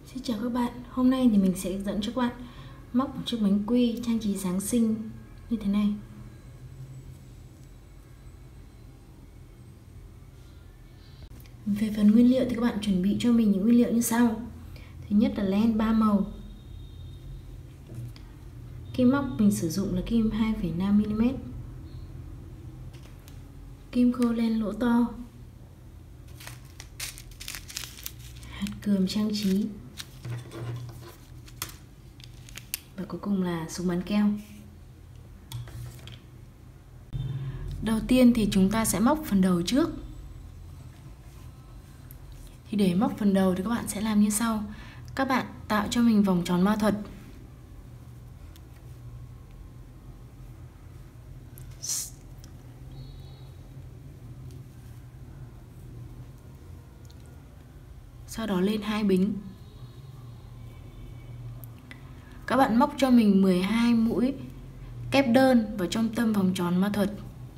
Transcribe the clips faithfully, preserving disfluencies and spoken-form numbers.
Xin chào các bạn, hôm nay thì mình sẽ dẫn cho các bạn móc một chiếc bánh quy trang trí Giáng sinh như thế này. Về phần nguyên liệu thì các bạn chuẩn bị cho mình những nguyên liệu như sau. Thứ nhất là len ba màu. Kim móc mình sử dụng là kim hai phẩy năm mi li mét. Kim khô len lỗ to. Hạt cườm trang trí. Và cuối cùng là súng bắn keo. Đầu tiên thì chúng ta sẽ móc phần đầu trước. Thì để móc phần đầu thì các bạn sẽ làm như sau. Các bạn tạo cho mình vòng tròn ma thuật. Sau đó lên hai bính. Các bạn móc cho mình mười hai mũi kép đơn vào trong tâm vòng tròn ma thuật.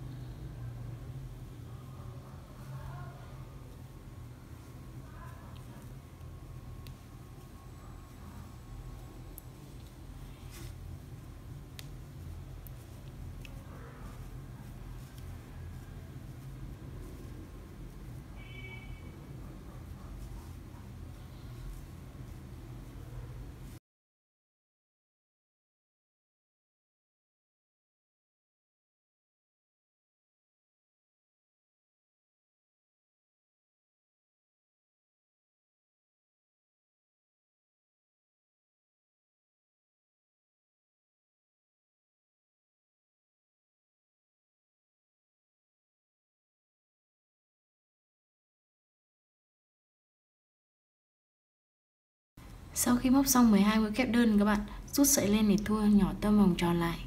Sau khi móc xong mười hai mũi kép đơn, các bạn rút sợi len để thu nhỏ tâm vòng tròn lại.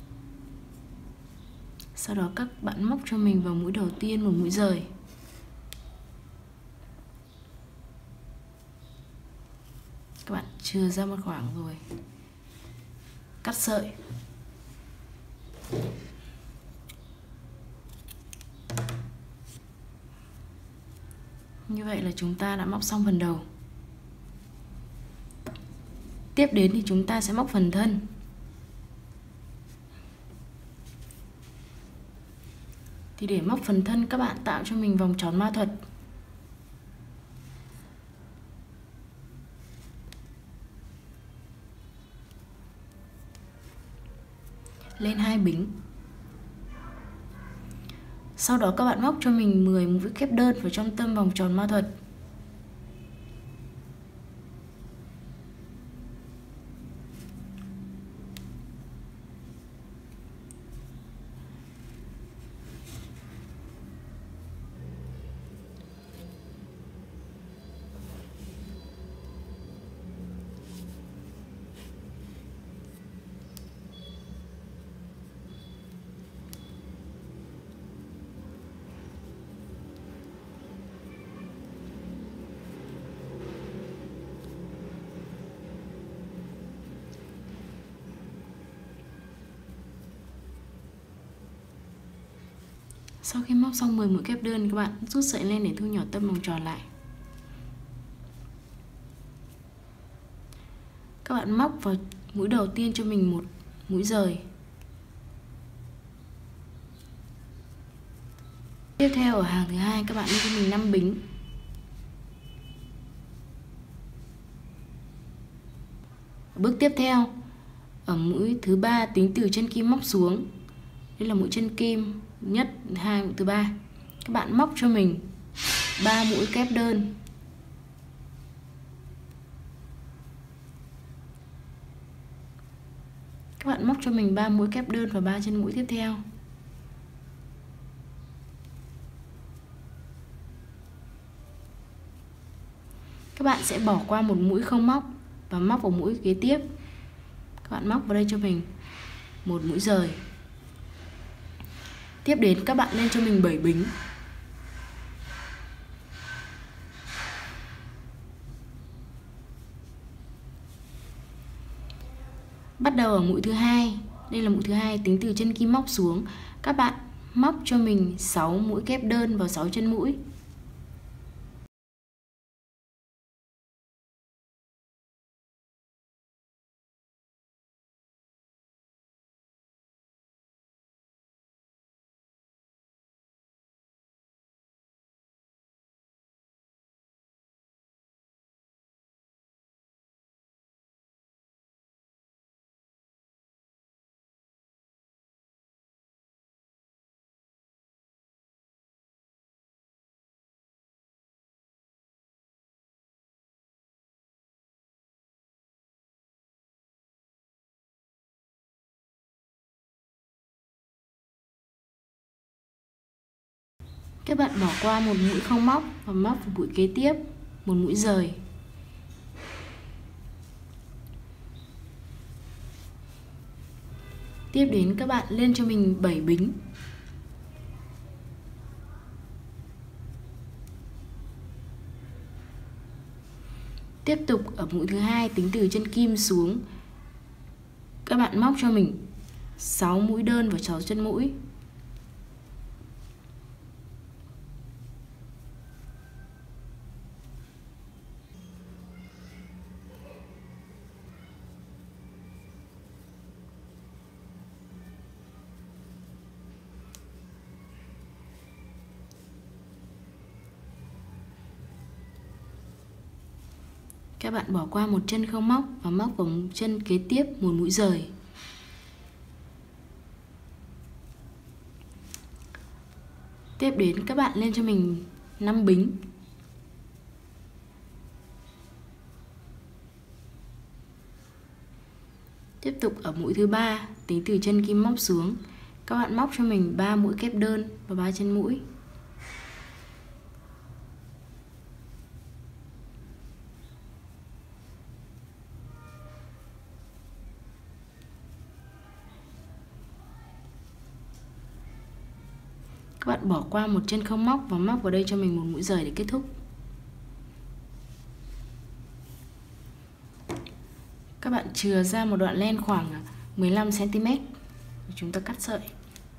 Sau đó các bạn móc cho mình vào mũi đầu tiên một mũi rời. Các bạn chừa ra một khoảng rồi cắt sợi. Như vậy là chúng ta đã móc xong phần đầu. Tiếp đến thì chúng ta sẽ móc phần thân. Thì để móc phần thân, các bạn tạo cho mình vòng tròn ma thuật. Lên hai bính. Sau đó các bạn móc cho mình mười mũi kép đơn vào trong tâm vòng tròn ma thuật. Sau khi móc xong mười mũi kép đơn, các bạn rút sợi len để thu nhỏ tâm vòng tròn lại. Các bạn móc vào mũi đầu tiên cho mình một mũi rời. Tiếp theo ở hàng thứ hai, các bạn đi cho mình năm bính. Bước tiếp theo, ở mũi thứ ba tính từ chân kim móc xuống. Đây là mũi chân kim nhất, hai, mũi thứ ba. Các bạn móc cho mình ba mũi kép đơn. Các bạn móc cho mình ba mũi kép đơn vào ba chân mũi tiếp theo. Các bạn sẽ bỏ qua một mũi không móc và móc vào mũi kế tiếp. Các bạn móc vào đây cho mình một mũi rời. Tiếp đến các bạn lên cho mình bảy bính. Bắt đầu ở mũi thứ hai. Đây là mũi thứ hai tính từ chân kim móc xuống. Các bạn móc cho mình sáu mũi kép đơn vào sáu chân mũi. Các bạn bỏ qua một mũi không móc và móc vào mũi kế tiếp một mũi rời. Tiếp đến các bạn lên cho mình bảy bính. Tiếp tục ở mũi thứ hai tính từ chân kim xuống, các bạn móc cho mình sáu mũi đơn vào sáu chân mũi. Các bạn bỏ qua một chân không móc và móc vào chân kế tiếp một mũi rời. Tiếp đến các bạn lên cho mình năm bính. Tiếp tục ở mũi thứ ba tính từ chân kim móc xuống, các bạn móc cho mình ba mũi kép đơn và ba chân mũi. Các bạn bỏ qua một chân không móc và móc vào đây cho mình một mũi rời để kết thúc. Các bạn chừa ra một đoạn len khoảng mười lăm xăng ti mét. Chúng ta cắt sợi.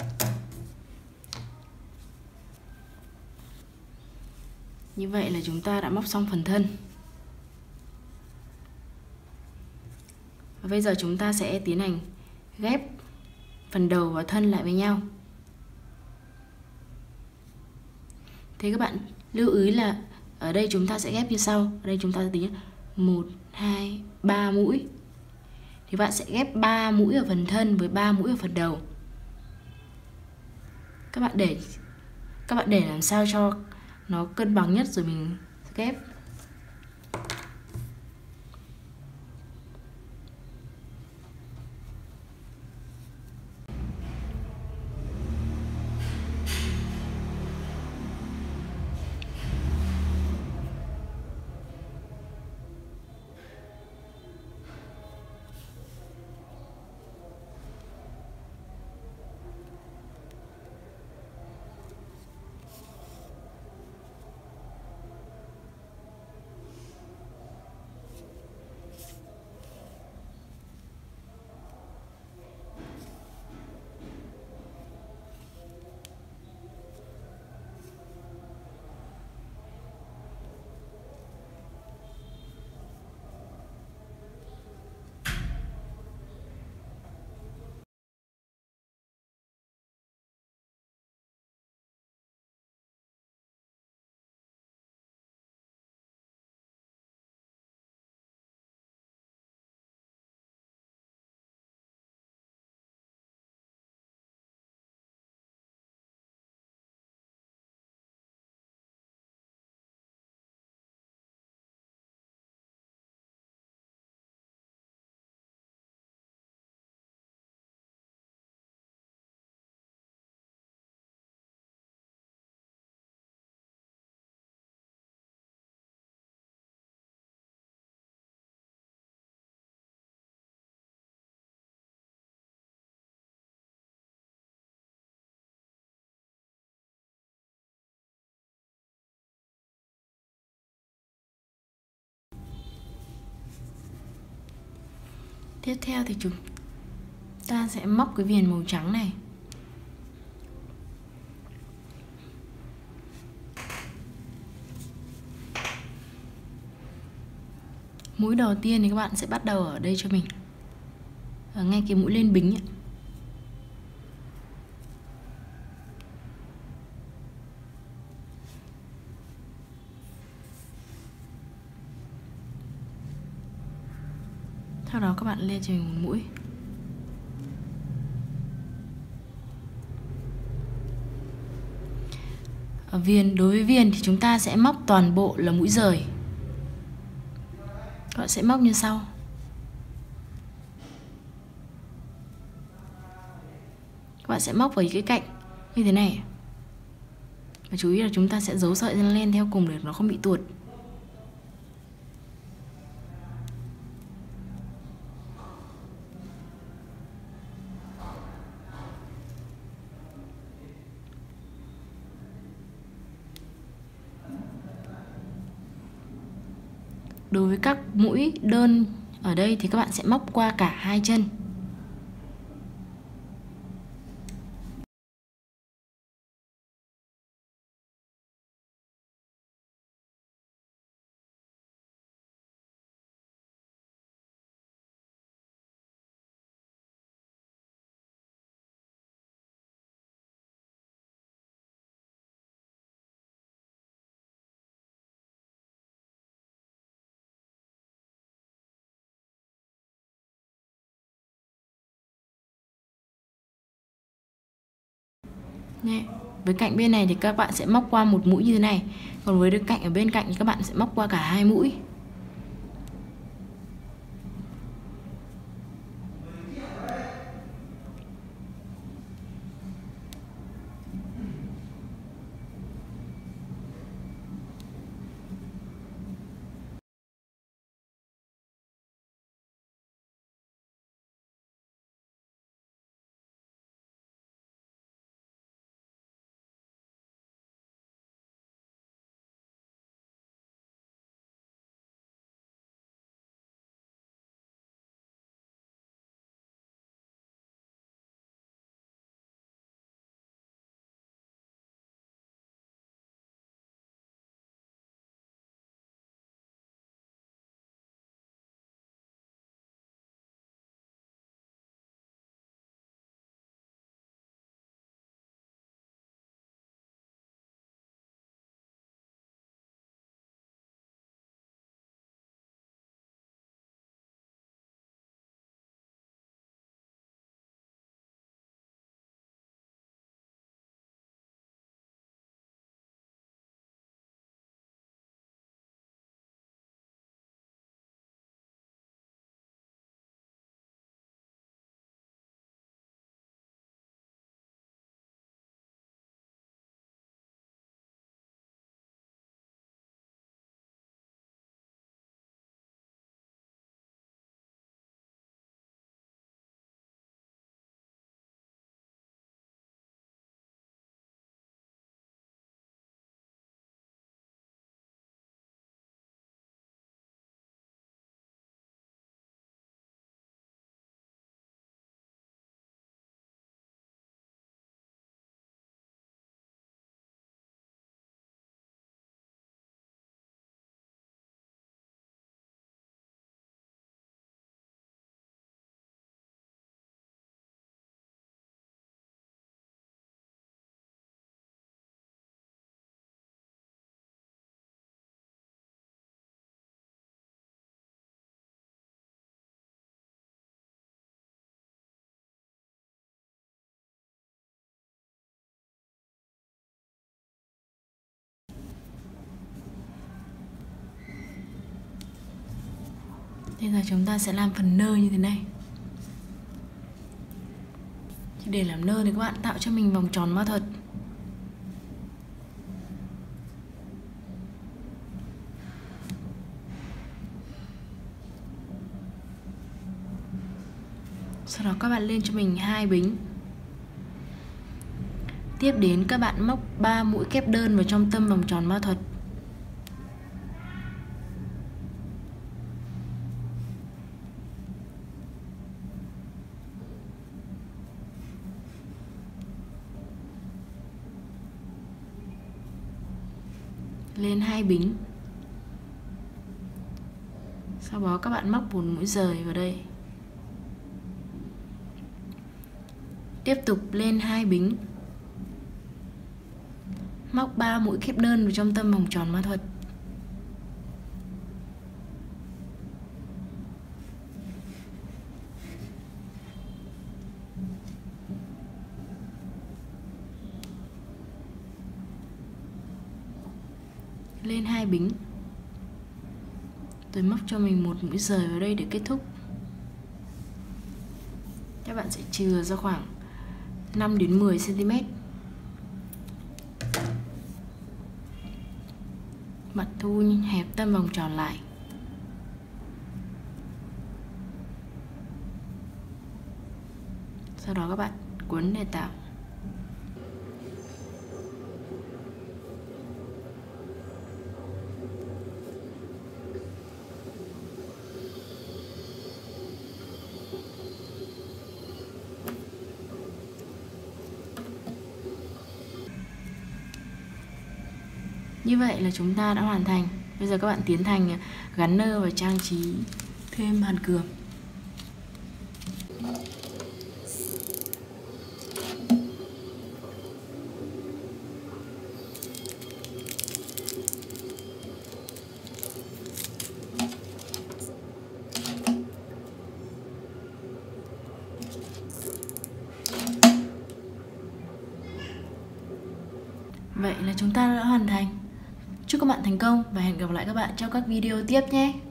Như vậy là chúng ta đã móc xong phần thân. Và bây giờ chúng ta sẽ tiến hành ghép phần đầu và thân lại với nhau. Thế các bạn lưu ý là ở đây chúng ta sẽ ghép như sau. Ở đây chúng ta tính một, hai, ba mũi. Thì bạn sẽ ghép ba mũi ở phần thân với ba mũi ở phần đầu. Các bạn để các bạn để làm sao cho nó cân bằng nhất rồi mình ghép. Tiếp theo thì chúng ta sẽ móc cái viền màu trắng này. Mũi đầu tiên thì các bạn sẽ bắt đầu ở đây cho mình, ở ngay cái mũi lên bính ấy. Sau đó các bạn lên cho mình một mũi. Ở viền, đối với viền thì chúng ta sẽ móc toàn bộ là mũi rời. Các bạn sẽ móc như sau. Các bạn sẽ móc vào cái cạnh như thế này. Và chú ý là chúng ta sẽ giấu sợi len theo cùng để nó không bị tuột. Đối với các mũi đơn ở đây thì các bạn sẽ móc qua cả hai chân. Nhé. Với cạnh bên này thì các bạn sẽ móc qua một mũi như thế này. Còn với cạnh ở bên cạnh thì các bạn sẽ móc qua cả hai mũi. Bây giờ chúng ta sẽ làm phần nơ như thế này. Để làm nơ thì các bạn tạo cho mình vòng tròn mao thuật. Sau đó các bạn lên cho mình hai bính. Tiếp đến các bạn móc ba mũi kép đơn vào trong tâm vòng tròn mao thuật. Lên hai bính. Sau đó các bạn móc một mũi rời vào đây. Tiếp tục lên hai bính. Móc ba mũi kép đơn vào trong tâm vòng tròn mao thuật. Lên hai bính. Tôi móc cho mình một mũi rời vào đây để kết thúc. Các bạn sẽ chừa ra khoảng năm đến mười xăng ti mét. Bạn thu hẹp tâm vòng tròn lại. Sau đó các bạn cuốn để tạo. Như vậy là chúng ta đã hoàn thành. Bây giờ các bạn tiến hành gắn nơ và trang trí thêm hàn cườm. Vậy là chúng ta đã hoàn thành. Chúc các bạn thành công và hẹn gặp lại các bạn trong các video tiếp nhé.